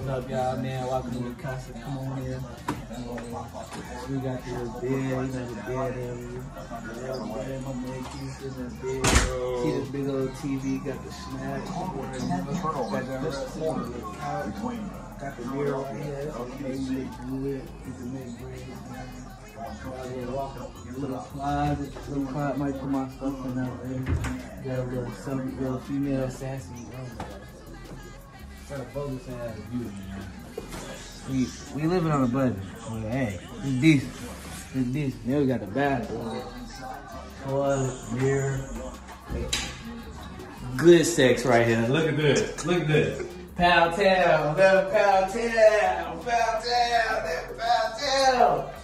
up, y'all, man? Welcome to the Casa. Come on in. We got the bed, we got the bed area. My man keeps in the bed. See the big old TV, got the snacks. Got the couch. Got the mirror right here. Okay, you look good. You can make bread. Little closet might put my stuff in that way. Got a little female sassy. Bogus ass beauty, man. We living on a budget. Well, hey, it's decent. It's decent. Then we got the bathroom, toilet, mirror. Good sex right here. Look at this. Look at this. Pow town, little pow town, pow town, little pow town.